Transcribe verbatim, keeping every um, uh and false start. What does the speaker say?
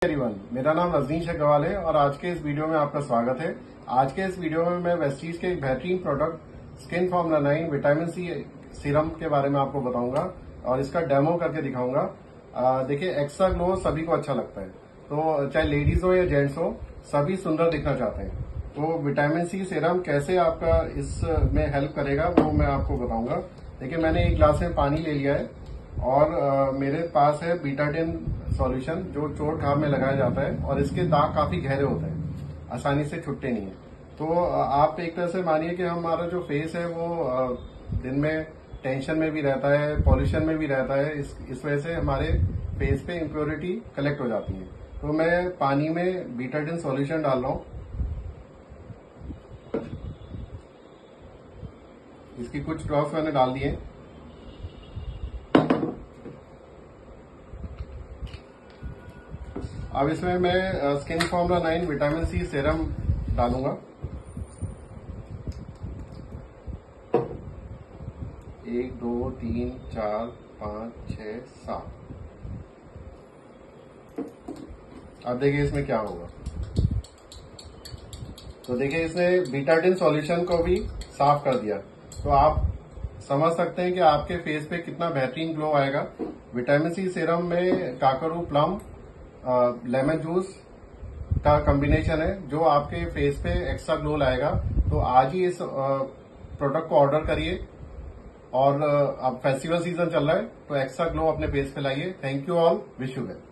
Everyone, मेरा नाम रजनीश अग्रवाल है और आज के इस वीडियो में आपका स्वागत है। आज के इस वीडियो में मैं वेस्टीज के एक बेहतरीन product skin formula nine vitamin C serum के बारे में आपको बताऊंगा और इसका डेमो करके दिखाऊंगा। देखिए, एक्स्ट्रा ग्लो सभी को अच्छा लगता है, तो चाहे लेडीज हो या जेंट्स हो, सभी सुंदर दिखना चाहते हैं। तो विटामिन सी सीरम कैसे आपका इसमें हेल्प करेगा वो मैं आपको बताऊंगा। देखिए, मैंने एक ग्लास में पानी ले लिया है और आ, मेरे पास है बीटाडिन सॉल्यूशन जो चोट घाव में लगाया जाता है और इसके दाग काफी गहरे होते हैं, आसानी से छुटते नहीं है। तो आप एक तरह से मानिए कि हमारा जो फेस है वो आ, दिन में टेंशन में भी रहता है, पॉल्यूशन में भी रहता है, इस, इस वजह से हमारे फेस पे इम्प्योरिटी कलेक्ट हो जाती है। तो मैं पानी में बीटाडिन सॉल्यूशन डाल रहा हूँ। इसकी कुछ ड्रॉप्स मैंने डाल दिए। अब इसमें मैं skin formula nine vitamin C serum डालूंगा। एक, दो, तीन, चार, पाँच, छह, सात। अब देखिए इसमें क्या होगा। तो देखिए, इसने बीटाडिन सॉल्यूशन को भी साफ कर दिया, तो आप समझ सकते हैं कि आपके फेस पे कितना बेहतरीन ग्लो आएगा। विटामिन सी सीरम में काकरू प्लम लेमन जूस का कॉम्बिनेशन है जो आपके फेस पे एक्स्ट्रा ग्लो लाएगा। तो आज ही इस प्रोडक्ट को ऑर्डर करिए और अब फेस्टिवल सीजन चल रहा है, तो एक्स्ट्रा ग्लो अपने फेस पे लाइए। Thank you all, wish you well.